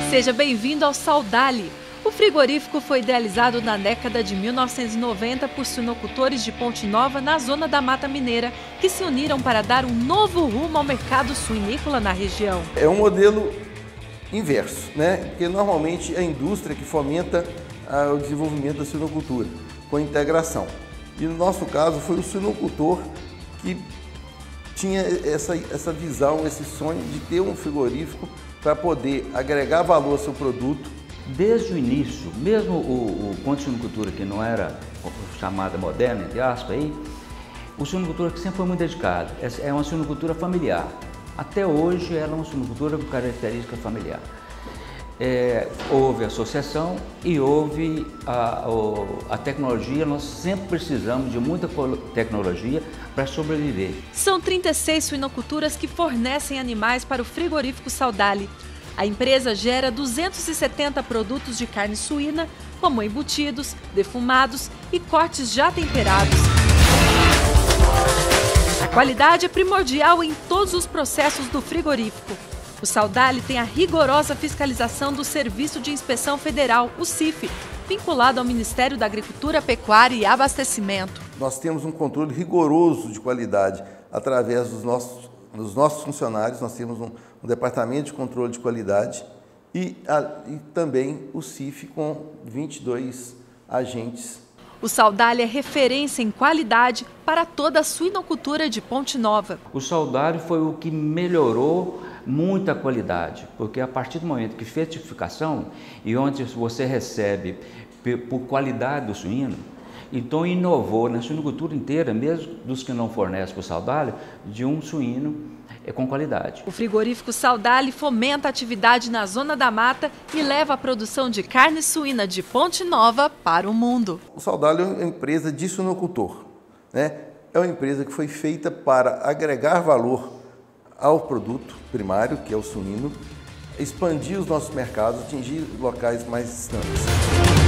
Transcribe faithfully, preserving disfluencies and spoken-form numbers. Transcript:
Seja bem-vindo ao Saudali. O frigorífico foi idealizado na década de mil novecentos e noventa por suinocultores de Ponte Nova, na zona da Mata Mineira, que se uniram para dar um novo rumo ao mercado suinícola na região. É um modelo inverso, né? Porque normalmente é a indústria que fomenta ah, o desenvolvimento da suinocultura, com a integração. E no nosso caso foi o suinocultor que tinha essa, essa visão, esse sonho de ter um frigorífico para poder agregar valor ao seu produto. Desde o início, mesmo o, o ponto de suinocultura, que não era chamada moderna, entre aspas, aí, o suinocultor que sempre foi muito dedicado, é uma suinocultura familiar. Até hoje ela é uma suinocultura com característica familiar. É, houve associação e houve a, a tecnologia, nós sempre precisamos de muita tecnologia para sobreviver. São trinta e seis suinoculturas que fornecem animais para o frigorífico Saudali. A empresa gera duzentos e setenta produtos de carne suína, como embutidos, defumados e cortes já temperados. A qualidade é primordial em todos os processos do frigorífico. O Saudali tem a rigorosa fiscalização do Serviço de Inspeção Federal, o C I F, vinculado ao Ministério da Agricultura, Pecuária e Abastecimento. Nós temos um controle rigoroso de qualidade através dos nossos, dos nossos funcionários. Nós temos um, um departamento de controle de qualidade e, a, e também o C I F com vinte e dois agentes. O Saudali é referência em qualidade para toda a suinocultura de Ponte Nova. O Saudali foi o que melhorou muita qualidade, porque a partir do momento que fez certificação e onde você recebe por qualidade do suíno, então inovou na suinocultura inteira, mesmo dos que não fornecem para o Saudali, de um suíno com qualidade. O frigorífico Saudali fomenta a atividade na Zona da Mata e leva a produção de carne suína de Ponte Nova para o mundo. O Saudali é uma empresa de suinocultor, né? É uma empresa que foi feita para agregar valor ao produto primário, que é o suíno, expandir os nossos mercados, atingir locais mais distantes.